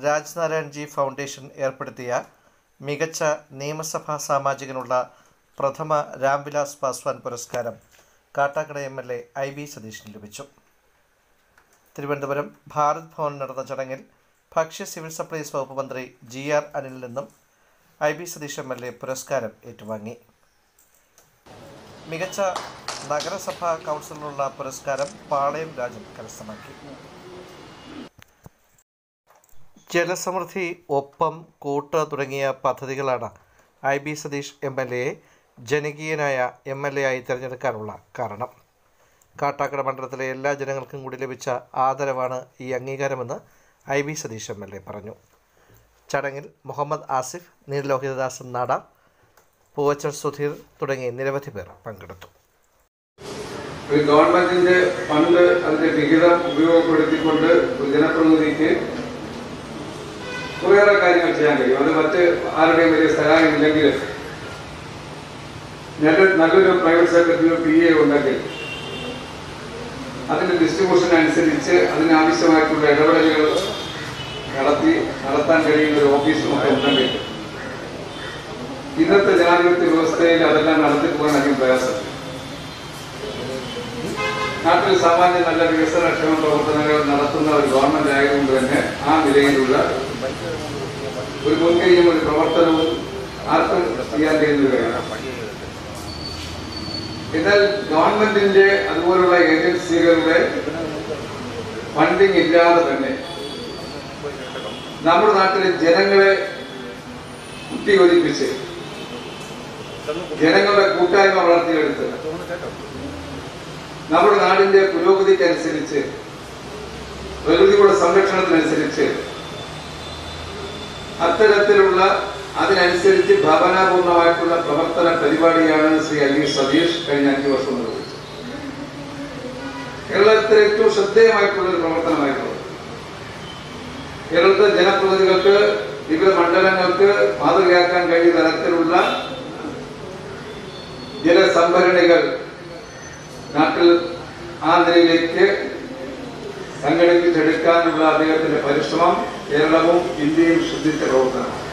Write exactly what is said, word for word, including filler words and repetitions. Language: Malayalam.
രാജ്നാരായൺ ജി ഫൗണ്ടേഷൻ ഏർപ്പെടുത്തിയ മികച്ച നിയമസഭാ സാമാജികനുള്ള പ്രഥമ രാംവിലാസ് പാസ്വാൻ പുരസ്കാരം Kattakkada M L A I B സതീഷിന് ലഭിച്ചു. തിരുവനന്തപുരം ഭാരത് ഭവനിൽ നടന്ന ചടങ്ങിൽ ഭക്ഷ്യ സിവിൽ സപ്ലൈസ് വകുപ്പ് മന്ത്രി ജി ആർ അനിലിൽ നിന്നും I B Satheesh M L A പുരസ്കാരം ഏറ്റുവാങ്ങി. മികച്ച നഗരസഭാ കൗൺസിലിനുള്ള പുരസ്കാരം പാളയം രാജൻ കരസ്ഥമാക്കി. ജലസമൃദ്ധി, ഒപ്പം, കൂട്ട് തുടങ്ങിയ പദ്ധതികളാണ് I B Satheesh M L എയെ ജനകീയനായ എം എൽ എ ആയി തിരഞ്ഞെടുക്കാനുള്ള കാരണം. കാട്ടാക്കട മണ്ഡലത്തിലെ എല്ലാ ജനങ്ങൾക്കും കൂടി ലഭിച്ച ആദരവാണ് ഈ അംഗീകാരമെന്ന് I B Satheesh M L A പറഞ്ഞു. ചടങ്ങിൽ മുഹമ്മദ് ആസിഫ്, നീലലോഹിതദാസൻ നാടാർ, പൂവച്ചൽ സുധീർ തുടങ്ങി നിരവധി പേർ പങ്കെടുത്തു. ഗവൺമെന്റിന്റെ ഫണ്ട് അതിന്റെ വിഹിതം ഉപയോഗപ്പെടുത്തിക്കൊണ്ട് ജനപ്രതിനിധിക്ക് കുറേയേറെ കാര്യങ്ങൾ ചെയ്യാൻ കഴിയും. അത് മറ്റ് ആരുടെയും വലിയ സഹായമില്ലെങ്കിൽ നല്ലൊരു പ്രൈവറ്റ് സെക്രട്ടറിയോ പി എ ഉണ്ടെങ്കിൽ അതിന്റെ ഡിസ്ട്രിബ്യൂഷൻ അനുസരിച്ച് അതിനാവശ്യമായിട്ടുള്ള ഇടപെടലുകൾ നടത്തി നടത്താൻ കഴിയുന്ന ഒരു ഓഫീസും ഒക്കെ ഉണ്ടെങ്കിൽ ഇന്നത്തെ ജനാധിപത്യ വ്യവസ്ഥയിൽ അതെല്ലാം നടത്തി പോകാൻ അധികം പ്രയാസം. നാട്ടിൽ സാമാന്യ നല്ല വികസനക്ഷേമ പ്രവർത്തനങ്ങൾ നടത്തുന്ന ഒരു ഗവൺമെന്റ് ആയതുകൊണ്ട് തന്നെ ആ നിലയിലുള്ള ഒരു മുൻകൈയും ഒരു പ്രവർത്തനവും ആർക്കും ചെയ്യാൻ കഴിയുന്ന ഒരു കാര്യമാണ്. എന്നാൽ ഗവൺമെന്റിന്റെ അതുപോലുള്ള ഏജൻസികളുടെ ഫണ്ടിങ് ഇല്ലാതെ തന്നെ നമ്മുടെ നാട്ടിലെ ജനങ്ങളെ കുട്ടിയൊലിപ്പിച്ച് ജനങ്ങളുടെ കൂട്ടായ്മ വളർത്തിയെടുത്ത് നമ്മുടെ നാടിന്റെ പുരോഗതിക്കനുസരിച്ച് പ്രകൃതിയുടെ സംരക്ഷണത്തിനനുസരിച്ച് അത്തരത്തിലുള്ള അതിനനുസരിച്ച് ഭാവനാപൂർണമായിട്ടുള്ള പ്രവർത്തന പരിപാടിയാണ് ശ്രീ ഐ ബി സതീഷ് കഴിഞ്ഞ അഞ്ചു വർഷം നിർവഹിച്ചത്. കേരളത്തിലെ ഏറ്റവും ശ്രദ്ധേയമായിട്ടുള്ള ഒരു പ്രവർത്തനമായിട്ടുള്ളത് കേരളത്തിലെ ജനപ്രതിനിധികൾക്ക് വിവിധ മണ്ഡലങ്ങൾക്ക് മാതൃകയാക്കാൻ കഴിയുന്ന തരത്തിലുള്ള ജലസംഭരണികൾ നാട്ടിൽ ആ നിലയിലേക്ക് സംഘടിപ്പിച്ചെടുക്കാനുള്ള അദ്ദേഹത്തിന്റെ പരിശ്രമം കേരളവും ഇന്ത്യയും ശ്രദ്ധിച്ച പ്രവർത്തനമാണ്.